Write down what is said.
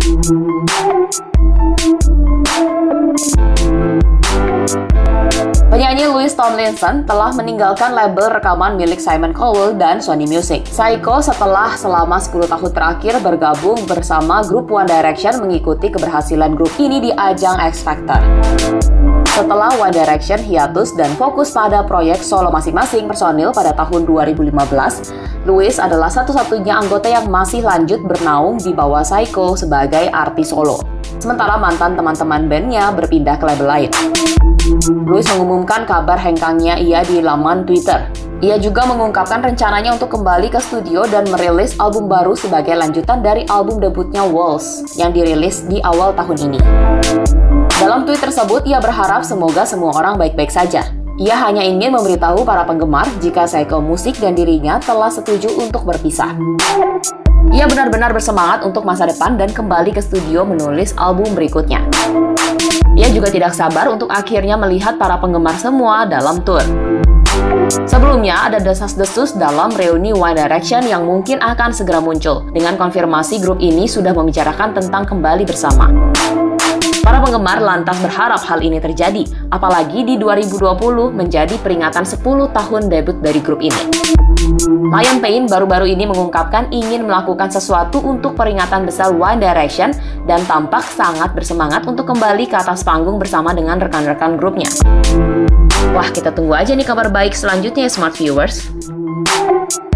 Penyanyi Louis Tomlinson telah meninggalkan label rekaman milik Simon Cowell dan Sony Music. Psycho setelah selama 10 tahun terakhir bergabung bersama grup One Direction mengikuti keberhasilan grup ini di ajang X Factor. Setelah One Direction hiatus dan fokus pada proyek solo masing-masing personil pada tahun 2015, Louis adalah satu-satunya anggota yang masih lanjut bernaung di bawah Psycho sebagai artis solo. Sementara mantan teman-teman bandnya berpindah ke label lain. Louis mengumumkan kabar hengkangnya ia di laman Twitter. Ia juga mengungkapkan rencananya untuk kembali ke studio dan merilis album baru sebagai lanjutan dari album debutnya Walls yang dirilis di awal tahun ini. Dalam tweet tersebut, ia berharap semoga semua orang baik-baik saja. Ia hanya ingin memberitahu para penggemar jika Psycho Music dan dirinya telah setuju untuk berpisah. Ia benar-benar bersemangat untuk masa depan dan kembali ke studio menulis album berikutnya. Ia juga tidak sabar untuk akhirnya melihat para penggemar semua dalam tour. Sebelumnya, ada desas-desus dalam reuni One Direction yang mungkin akan segera muncul, dengan konfirmasi grup ini sudah membicarakan tentang kembali bersama. Para penggemar lantas berharap hal ini terjadi, apalagi di 2020 menjadi peringatan 10 tahun debut dari grup ini. Liam Payne baru-baru ini mengungkapkan ingin melakukan sesuatu untuk peringatan besar One Direction dan tampak sangat bersemangat untuk kembali ke atas panggung bersama dengan rekan-rekan grupnya. Wah, kita tunggu aja nih kabar baik selanjutnya ya Smart Viewers.